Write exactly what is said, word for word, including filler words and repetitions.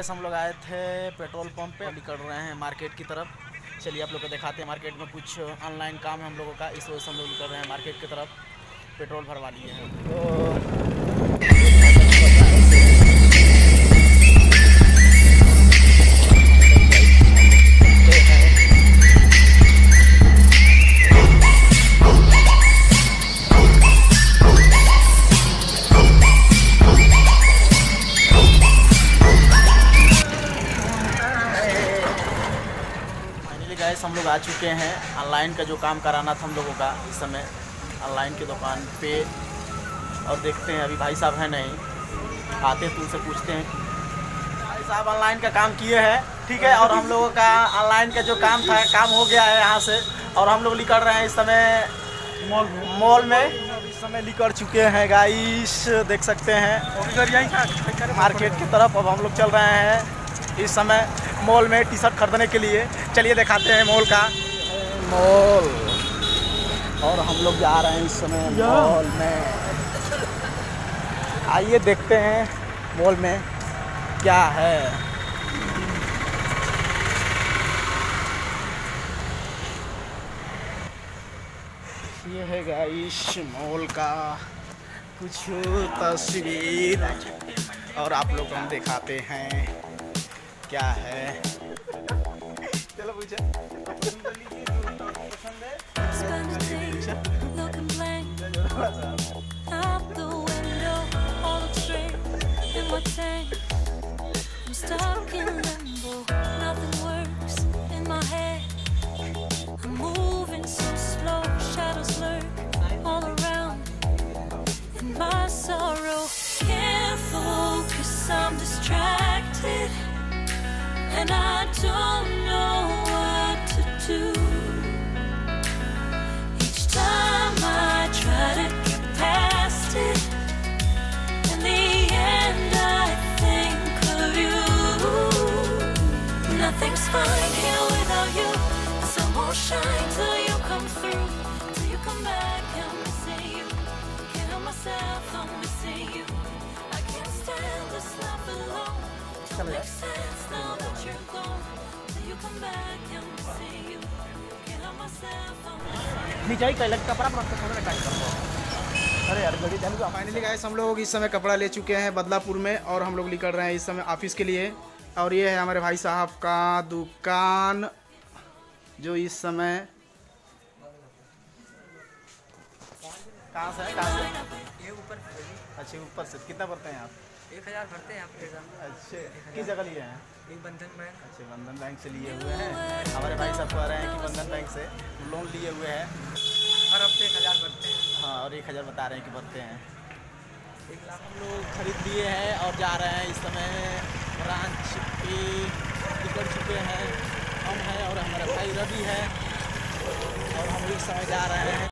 Gas हम लोग आए थे पेट्रोल पंप पे, निकल रहे हैं मार्केट की तरफ। चलिए आप लोग को दिखाते हैं। मार्केट में कुछ ऑनलाइन काम है हम लोगों का, इस वजह से हम लोग निकल रहे हैं मार्केट की तरफ। पेट्रोल भरवा लिए हैं तो गैस हम लोग आ चुके हैं। ऑनलाइन का जो काम कराना था हम लोगों का इस समय ऑनलाइन की दुकान पे, और देखते हैं अभी भाई साहब हैं नहीं, आते तो उनसे पूछते हैं। भाई साहब ऑनलाइन का काम किए हैं, ठीक है, और हम लोगों का ऑनलाइन का जो काम था काम हो गया है यहाँ से, और हम लोग निकल रहे हैं इस समय मॉल में मॉल में इस समय निकल चुके हैं गाइस, देख सकते हैं मार्केट की तरफ। अब हम लोग चल रहे हैं इस समय मॉल में टी शर्ट खरीदने के लिए। चलिए दिखाते हैं मॉल का मॉल, और हम लोग जा रहे हैं इस समय मॉल में। आइए देखते हैं मॉल में क्या है। ये है गाइस मॉल का कुछ तस्वीर, और आप लोग को हम दिखाते हैं क्या है। चलो पूछे and I don't know what to do. Each time I try to get past it, in the end I think of you. Nothing's fine here without you. The sun won't shine till you come through, till you come back. I'm missing you. Can't help myself, I'm missing you. I can't stand this life alone. Makes sense now that you're gone. Till you come back, I'm missing you. Can't help myself, I'm missing you. नीचे ही कल कपड़ा रखते थोड़ा time कर दो। अरे यार गड़ी चालू। फाइनली गाइस हम लोग इस समय कपड़ा ले चुके हैं बदलापुर में, और हम लोग निकल रहे हैं इस समय ऑफिस के लिए। और ये है हमारे भाई साहब का दुकान, जो इस समय कहाँ से है, कहाँ से? ये ऊपर। अच्छा ऊपर से। कितना भरते हैं आप? एक हज़ार भरते हैं आपके एग्जाम। अच्छे किस जगह लिए हैं? एक बंधन बैंक। अच्छे बंधन बैंक से लिए हुए हैं। हमारे भाई साहब कह रहे हैं कि बंधन बैंक से लोन लिए हुए हैं, हर हफ्ते एक हज़ार भरते हैं। हाँ, और एक हज़ार बता रहे हैं कि भरते हैं। एक लाख हम लोग खरीद लिए हैं और जा रहे हैं इस समय ब्रांच पे निकल चुके हैं। हम हैं और हमारा भाई रवि है, और हम इस समय जा रहे हैं